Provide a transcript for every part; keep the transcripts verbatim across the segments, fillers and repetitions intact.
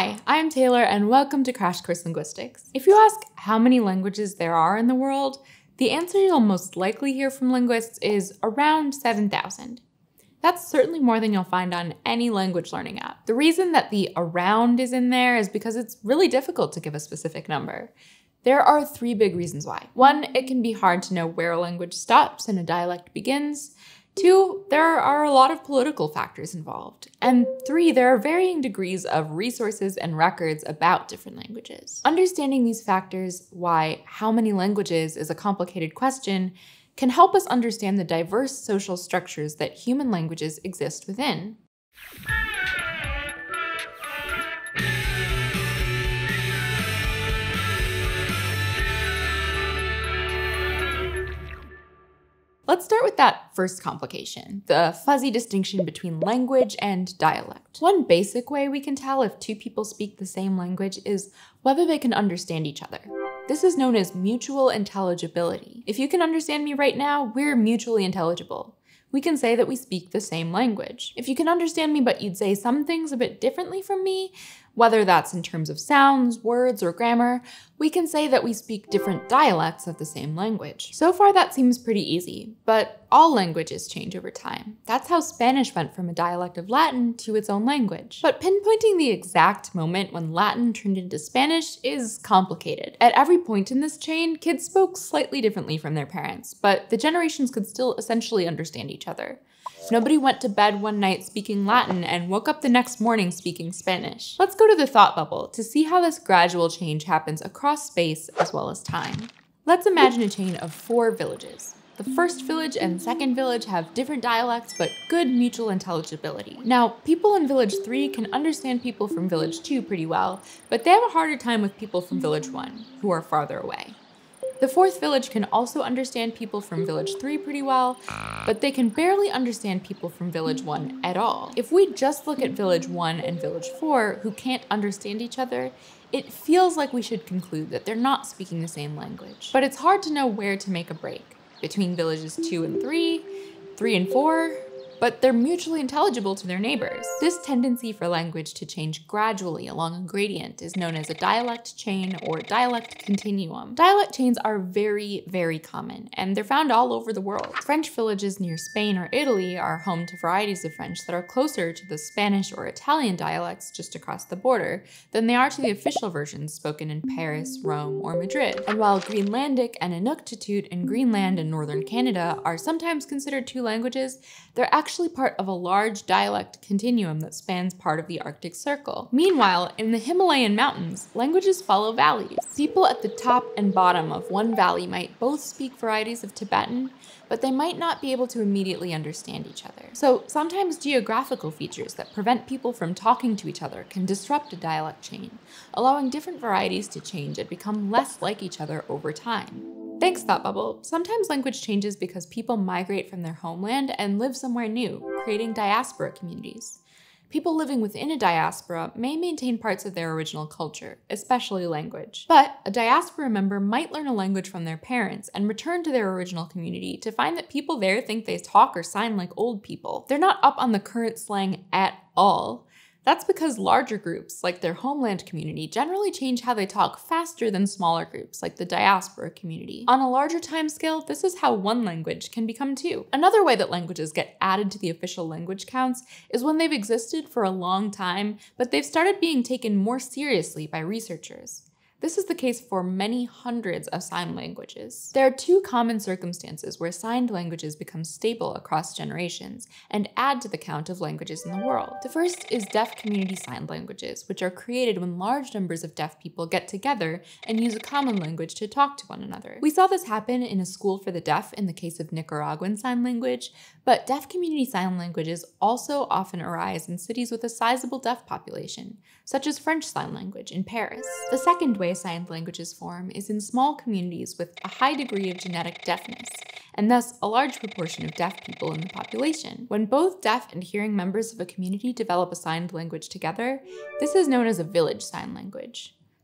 Hi, I'm Taylor and welcome to Crash Course Linguistics. If you ask how many languages there are in the world, the answer you'll most likely hear from linguists is around seven thousand. That's certainly more than you'll find on any language learning app. The reason that the around is in there is because it's really difficult to give a specific number. There are three big reasons why. One, it can be hard to know where a language stops and a dialect begins. Two, there are a lot of political factors involved. And three, there are varying degrees of resources and records about different languages. Understanding these factors, why how many languages is a complicated question, can help us understand the diverse social structures that human languages exist within. Let's start with that first complication, the fuzzy distinction between language and dialect. One basic way we can tell if two people speak the same language is whether they can understand each other. This is known as mutual intelligibility. If you can understand me right now, we're mutually intelligible. We can say that we speak the same language. If you can understand me but you'd say some things a bit differently from me, whether that's in terms of sounds, words, or grammar, we can say that we speak different dialects of the same language. So far that seems pretty easy, but all languages change over time. That's how Spanish went from a dialect of Latin to its own language. But pinpointing the exact moment when Latin turned into Spanish is complicated. At every point in this chain, kids spoke slightly differently from their parents, but the generations could still essentially understand each other. Nobody went to bed one night speaking Latin and woke up the next morning speaking Spanish. Let's go to the thought bubble to see how this gradual change happens across space as well as time. Let's imagine a chain of four villages. The first village and second village have different dialects but good mutual intelligibility. Now, people in village three can understand people from village two pretty well, but they have a harder time with people from village one, who are farther away. The fourth village can also understand people from village three pretty well, but they can barely understand people from village one at all. If we just look at village one and village four, who can't understand each other, it feels like we should conclude that they're not speaking the same language. But it's hard to know where to make a break between villages two and three, three and four, but they're mutually intelligible to their neighbors. This tendency for language to change gradually along a gradient is known as a dialect chain or dialect continuum. Dialect chains are very, very common, and they're found all over the world. French villages near Spain or Italy are home to varieties of French that are closer to the Spanish or Italian dialects just across the border than they are to the official versions spoken in Paris, Rome, or Madrid. And while Greenlandic and Inuktitut in Greenland and northern Canada are sometimes considered two languages, they're actually actually part of a large dialect continuum that spans part of the Arctic Circle. Meanwhile, in the Himalayan mountains, languages follow valleys. People at the top and bottom of one valley might both speak varieties of Tibetan, but they might not be able to immediately understand each other. So sometimes geographical features that prevent people from talking to each other can disrupt a dialect chain, allowing different varieties to change and become less like each other over time. Thanks, Thought Bubble. Sometimes language changes because people migrate from their homeland and live somewhere new, creating diaspora communities. People living within a diaspora may maintain parts of their original culture, especially language. But a diaspora member might learn a language from their parents and return to their original community to find that people there think they talk or sign like old people. They're not up on the current slang at all. That's because larger groups, like their homeland community, generally change how they talk faster than smaller groups, like the diaspora community. On a larger timescale, this is how one language can become two. Another way that languages get added to the official language counts is when they've existed for a long time, but they've started being taken more seriously by researchers. This is the case for many hundreds of sign languages. There are two common circumstances where signed languages become stable across generations and add to the count of languages in the world. The first is deaf community sign languages, which are created when large numbers of deaf people get together and use a common language to talk to one another. We saw this happen in a school for the deaf in the case of Nicaraguan Sign Language, but deaf community sign languages also often arise in cities with a sizable deaf population, such as French Sign Language in Paris. The second way signed languages form is in small communities with a high degree of genetic deafness, and thus a large proportion of deaf people in the population. When both deaf and hearing members of a community develop a signed language together, this is known as a village sign language.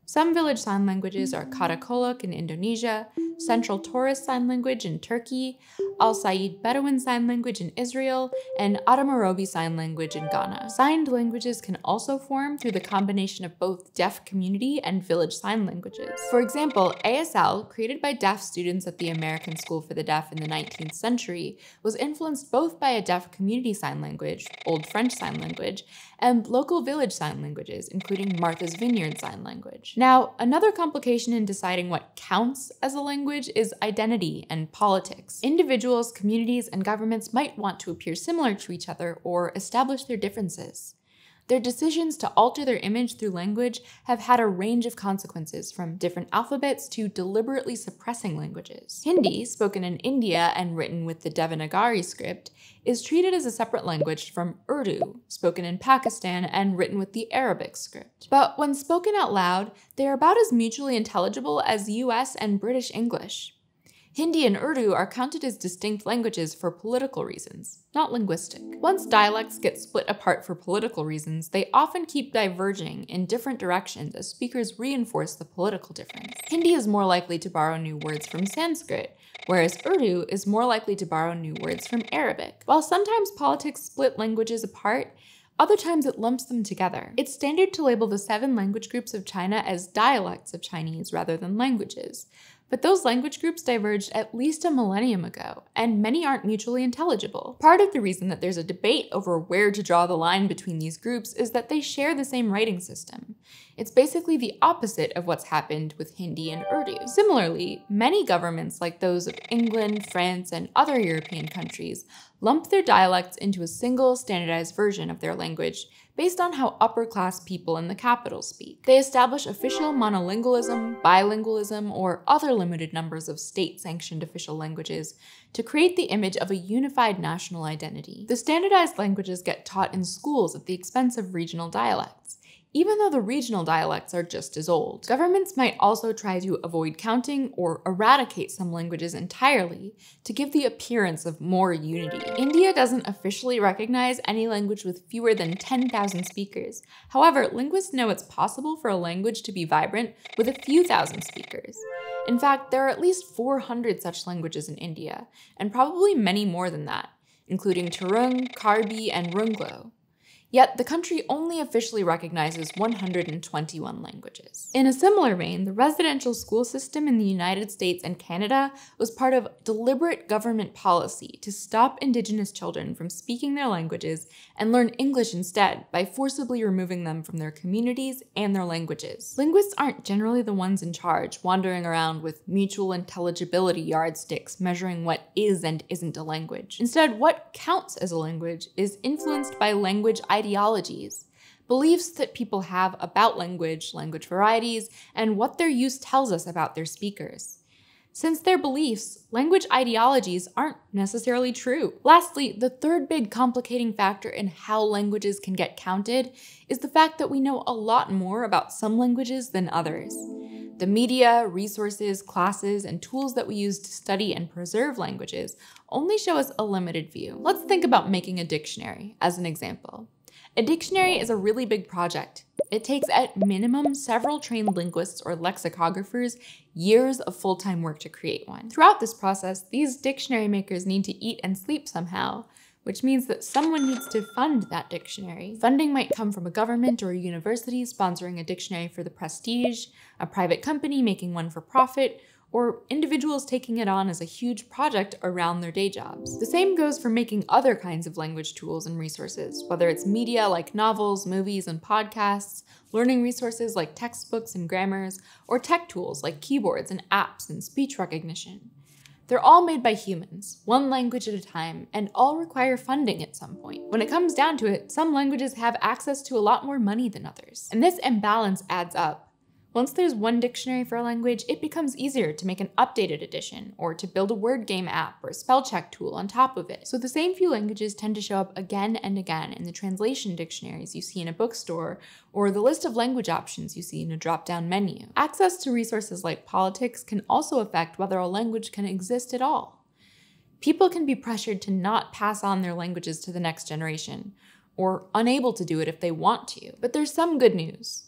Some village sign languages are Katakolok in Indonesia, Central Taurus Sign Language in Turkey, Al Said Bedouin Sign Language in Israel, and Adamarobi Sign Language in Ghana. Signed languages can also form through the combination of both deaf community and village sign languages. For example, A S L, created by deaf students at the American School for the Deaf in the nineteenth century, was influenced both by a deaf community sign language, Old French Sign Language, and local village sign languages, including Martha's Vineyard Sign Language. Now, another complication in deciding what counts as a language is identity and politics. Individuals, communities, and governments might want to appear similar to each other or establish their differences. Their decisions to alter their image through language have had a range of consequences, from different alphabets to deliberately suppressing languages. Hindi, spoken in India and written with the Devanagari script, is treated as a separate language from Urdu, spoken in Pakistan and written with the Arabic script. But when spoken out loud, they are about as mutually intelligible as U S and British English. Hindi and Urdu are counted as distinct languages for political reasons, not linguistic. Once dialects get split apart for political reasons, they often keep diverging in different directions as speakers reinforce the political difference. Hindi is more likely to borrow new words from Sanskrit, whereas Urdu is more likely to borrow new words from Arabic. While sometimes politics split languages apart, other times it lumps them together. It's standard to label the seven language groups of China as dialects of Chinese rather than languages. But those language groups diverged at least a millennium ago, and many aren't mutually intelligible. Part of the reason that there's a debate over where to draw the line between these groups is that they share the same writing system. It's basically the opposite of what's happened with Hindi and Urdu. Similarly, many governments like those of England, France, and other European countries lump their dialects into a single standardized version of their language based on how upper-class people in the capital speak. They establish official monolingualism, bilingualism, or other limited numbers of state-sanctioned official languages to create the image of a unified national identity. The standardized languages get taught in schools at the expense of regional dialects, even though the regional dialects are just as old. Governments might also try to avoid counting or eradicate some languages entirely to give the appearance of more unity. India doesn't officially recognize any language with fewer than ten thousand speakers. However, linguists know it's possible for a language to be vibrant with a few thousand speakers. In fact, there are at least four hundred such languages in India, and probably many more than that, including Turung, Karbi, and Runglo. Yet, the country only officially recognizes one hundred twenty-one languages. In a similar vein, the residential school system in the United States and Canada was part of deliberate government policy to stop Indigenous children from speaking their languages and learn English instead by forcibly removing them from their communities and their languages. Linguists aren't generally the ones in charge, wandering around with mutual intelligibility yardsticks measuring what is and isn't a language. Instead, what counts as a language is influenced by language ideologies, beliefs that people have about language, language varieties, and what their use tells us about their speakers. Since they're beliefs, language ideologies aren't necessarily true. Lastly, the third big complicating factor in how languages can get counted is the fact that we know a lot more about some languages than others. The media, resources, classes, and tools that we use to study and preserve languages only show us a limited view. Let's think about making a dictionary as an example. A dictionary is a really big project. It takes at minimum several trained linguists or lexicographers years of full-time work to create one. Throughout this process, these dictionary makers need to eat and sleep somehow, which means that someone needs to fund that dictionary. Funding might come from a government or a university sponsoring a dictionary for the prestige, a private company making one for profit, or individuals taking it on as a huge project around their day jobs. The same goes for making other kinds of language tools and resources, whether it's media like novels, movies, and podcasts, learning resources like textbooks and grammars, or tech tools like keyboards and apps and speech recognition. They're all made by humans, one language at a time, and all require funding at some point. When it comes down to it, some languages have access to a lot more money than others. And this imbalance adds up. Once there's one dictionary for a language, it becomes easier to make an updated edition, or to build a word game app or spell check tool on top of it. So the same few languages tend to show up again and again in the translation dictionaries you see in a bookstore, or the list of language options you see in a drop-down menu. Access to resources like politics can also affect whether a language can exist at all. People can be pressured to not pass on their languages to the next generation, or unable to do it if they want to. But there's some good news.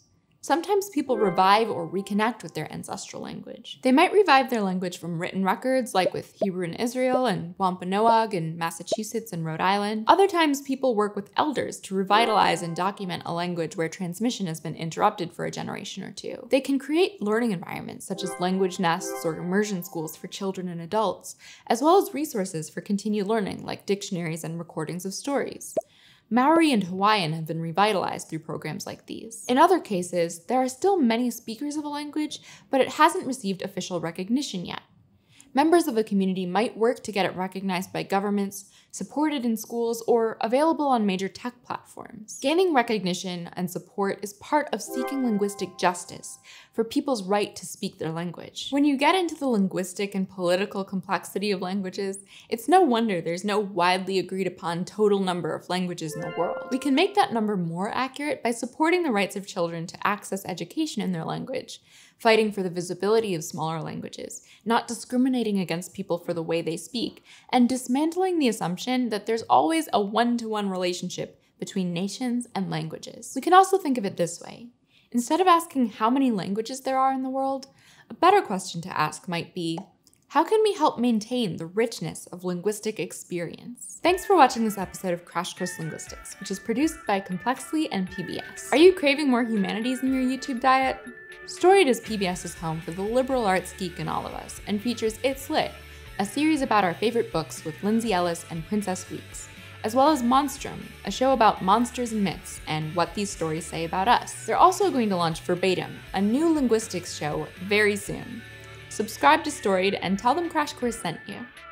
Sometimes people revive or reconnect with their ancestral language. They might revive their language from written records, like with Hebrew in Israel and Wampanoag in Massachusetts and Rhode Island. Other times people work with elders to revitalize and document a language where transmission has been interrupted for a generation or two. They can create learning environments such as language nests or immersion schools for children and adults, as well as resources for continued learning like dictionaries and recordings of stories. Maori and Hawaiian have been revitalized through programs like these. In other cases, there are still many speakers of a language, but it hasn't received official recognition yet. Members of a community might work to get it recognized by governments, supported in schools, or available on major tech platforms. Gaining recognition and support is part of seeking linguistic justice for people's right to speak their language. When you get into the linguistic and political complexity of languages, it's no wonder there's no widely agreed upon total number of languages in the world. We can make that number more accurate by supporting the rights of children to access education in their language, fighting for the visibility of smaller languages, not discriminating against people for the way they speak, and dismantling the assumption that there's always a one-to-one relationship between nations and languages. We can also think of it this way. Instead of asking how many languages there are in the world, a better question to ask might be, how can we help maintain the richness of linguistic experience? Thanks for watching this episode of Crash Course Linguistics, which is produced by Complexly and P B S. Are you craving more humanities in your YouTube diet? Storied is PBS's home for the liberal arts geek in all of us, and features It's Lit, a series about our favorite books with Lindsay Ellis and Princess Weeks, as well as Monstrum, a show about monsters and myths and what these stories say about us. They're also going to launch Verbatim, a new linguistics show, very soon. Subscribe to Storied and tell them Crash Course sent you.